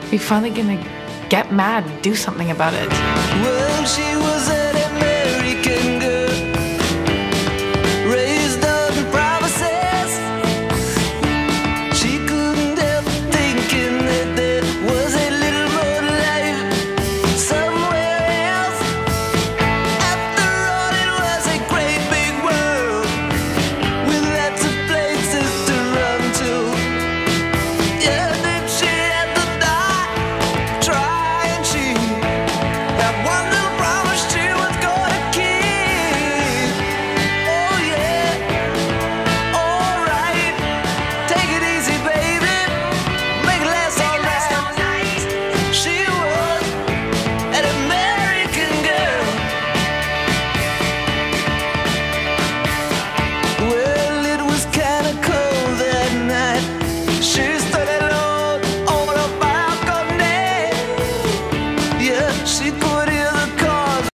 Are you finally gonna get mad and do something about it? Well, she was an American girl, raised on promises. She couldn't help thinking that there was a little more life somewhere else. After all, it was a great big world with lots of places to run to. Yeah, then she had to die trying. She had one little promise she was gonna keep. Oh yeah, alright. Take it easy, baby. Make it last all night. She was an American girl. Well, it was kinda cold that night. She stood alone on a balcony. Yeah, she could